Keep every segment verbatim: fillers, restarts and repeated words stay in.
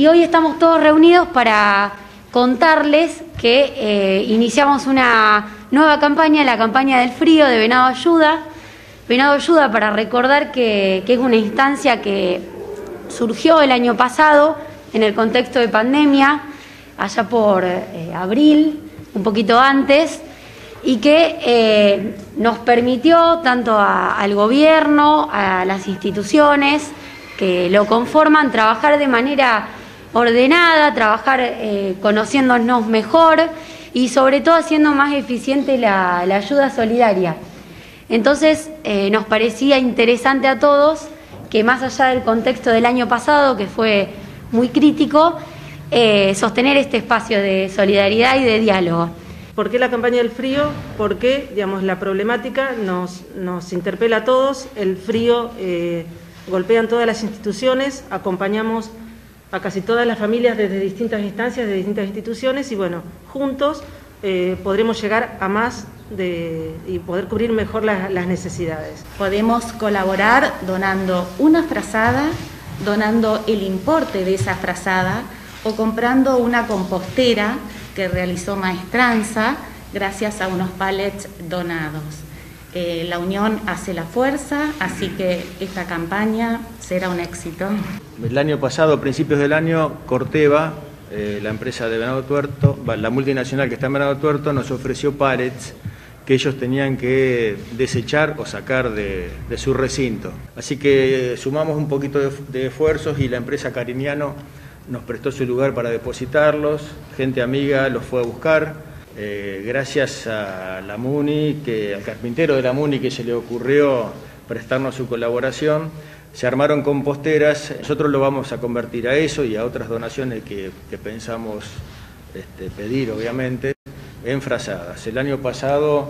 y hoy estamos todos reunidos para contarles que eh, iniciamos una nueva campaña, la campaña del frío de Venado Ayuda. Venado Ayuda, para recordar que, que es una instancia que surgió el año pasado en el contexto de pandemia, allá por eh, abril, un poquito antes, y que eh, nos permitió tanto a, al gobierno, a las instituciones que lo conforman, trabajar de manera ordenada, trabajar eh, conociéndonos mejor y sobre todo haciendo más eficiente la, la ayuda solidaria. Entonces eh, nos parecía interesante a todos que, más allá del contexto del año pasado, que fue muy crítico, eh, sostener este espacio de solidaridad y de diálogo. ¿Por qué la campaña del frío? Porque, digamos, la problemática nos, nos interpela a todos. El frío eh, golpea en todas las instituciones, acompañamos a casi todas las familias desde distintas instancias, de distintas instituciones, y bueno, juntos eh, podremos llegar a más de, y poder cubrir mejor la, las necesidades. Podemos colaborar donando una frazada, donando el importe de esa frazada o comprando una compostera que realizó Maestranza gracias a unos pallets donados. Eh, la unión hace la fuerza, así que esta campaña será un éxito. El año pasado, a principios del año, Corteva, eh, la empresa de Venado Tuerto, la multinacional que está en Venado Tuerto, nos ofreció pallets que ellos tenían que desechar o sacar de, de su recinto. Así que sumamos un poquito de, de esfuerzos y la empresa Cariñano nos prestó su lugar para depositarlos, gente amiga los fue a buscar. Eh, gracias a la MUNI, que, al carpintero de la MUNI que se le ocurrió prestarnos su colaboración, se armaron composteras. Nosotros lo vamos a convertir a eso y a otras donaciones que, que pensamos este, pedir, obviamente, en frazadas. El año pasado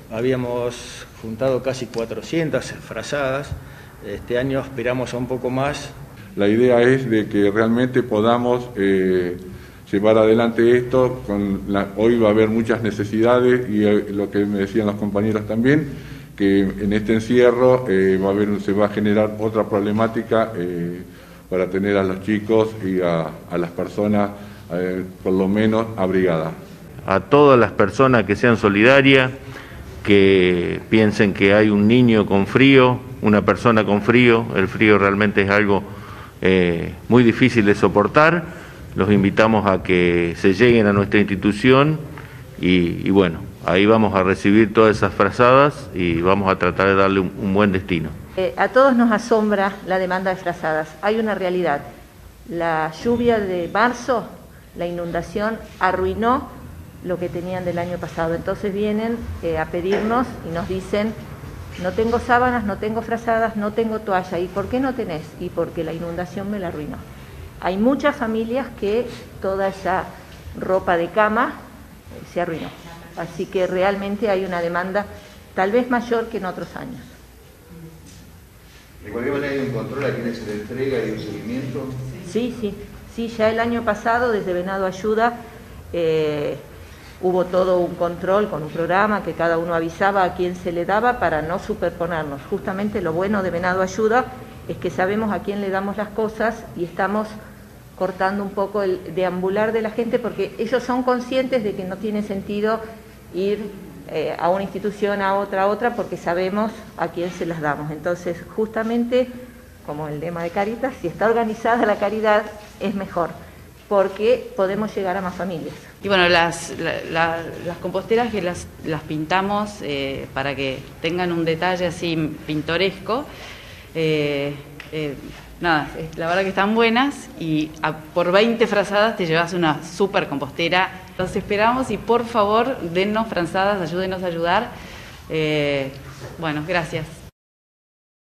habíamos juntado casi cuatrocientas frazadas, este año aspiramos a un poco más. La idea es de que realmente podamos eh, llevar adelante esto. Con la, hoy va a haber muchas necesidades y eh, lo que me decían los compañeros también, que en este encierro eh, va a haber, se va a generar otra problemática eh, para tener a los chicos y a, a las personas eh, por lo menos abrigadas. A todas las personas que sean solidarias, que piensen que hay un niño con frío, una persona con frío, el frío realmente es algo eh, muy difícil de soportar. Los invitamos a que se lleguen a nuestra institución y, y bueno, ahí vamos a recibir todas esas frazadas y vamos a tratar de darle un, un buen destino. Eh, a todos nos asombra la demanda de frazadas. Hay una realidad. La lluvia de marzo, la inundación, arruinó lo que tenían del año pasado. Entonces vienen eh, a pedirnos y nos dicen: no tengo sábanas, no tengo frazadas, no tengo toalla. ¿Y por qué no tenés? Y porque la inundación me la arruinó. Hay muchas familias que toda esa ropa de cama eh, se arruinó. Así que realmente hay una demanda tal vez mayor que en otros años. ¿De cualquier manera hay un control a quienes se le entrega y un seguimiento? Sí, sí, sí, ya el año pasado desde Venado Ayuda eh, hubo todo un control con un programa que cada uno avisaba a quién se le daba para no superponernos. Justamente lo bueno de Venado Ayuda es que sabemos a quién le damos las cosas y estamos cortando un poco el deambular de la gente, porque ellos son conscientes de que no tiene sentido ir eh, a una institución, a otra, a otra, porque sabemos a quién se las damos. Entonces, justamente, como el lema de Caritas, si está organizada la caridad, es mejor, porque podemos llegar a más familias. Y bueno, las, la, la, las composteras que las, las pintamos eh, para que tengan un detalle así pintoresco, eh, eh, nada, la verdad que están buenas y a, por veinte frazadas te llevas una super compostera. Los esperamos y por favor dennos frazadas, ayúdenos a ayudar. Eh, bueno, gracias.